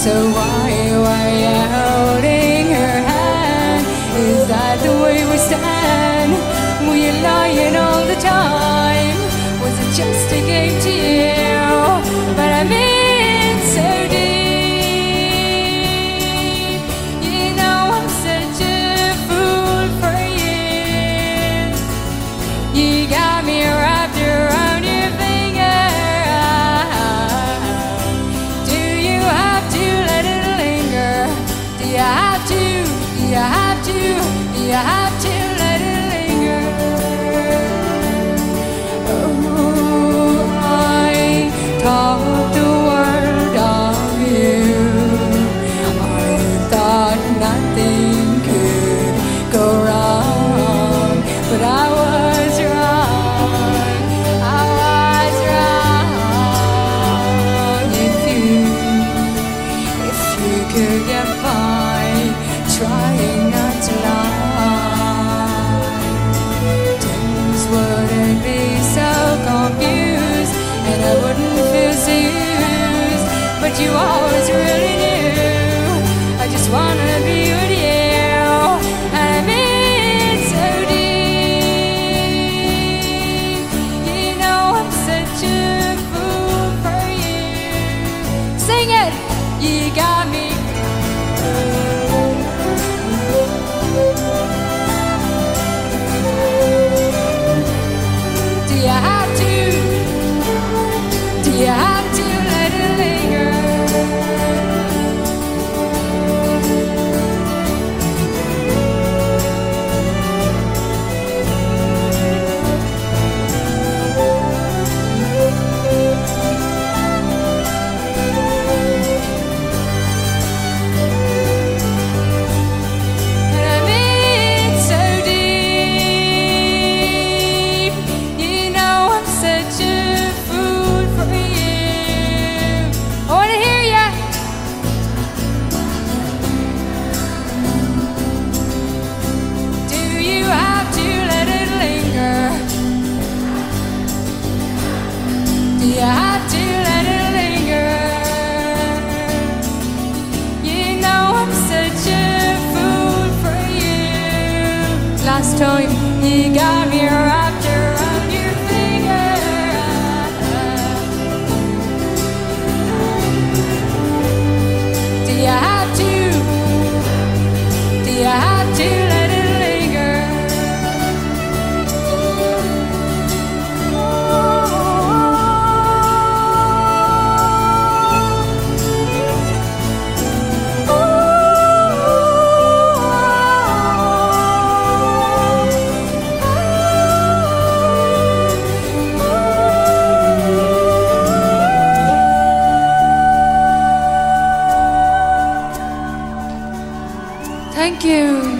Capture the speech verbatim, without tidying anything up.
So why, why are you holding her hand? Is that the way we stand? Were you lying all the time? Was it just a game to you? But I'm in so deep. You know I'm such a fool for you. You got me wrapped around your finger. Do you have to let it linger? Do you have to? Do you have to? Do you have to let it linger? Oh, I thought the world of you. I thought nothing could go wrong, but I was wrong. I was wrong. If you, if you could get by trying not to lie, things wouldn't be so confused, and I wouldn't feel so used. But you always really knew I just wanna be with you. And I'm in so deep. You know I'm such a fool for you. Sing it! You got me. Do you have to? Do you have to let it linger? And I'm in so deep. You know I'm such a fool for you. I wanna hear ya. Do you have to let it linger? Do you have to let it linger? You know I'm such a fool for you. Last time you got me wrapped around your finger. Do you have to? Do you have to let it linger? Thank you.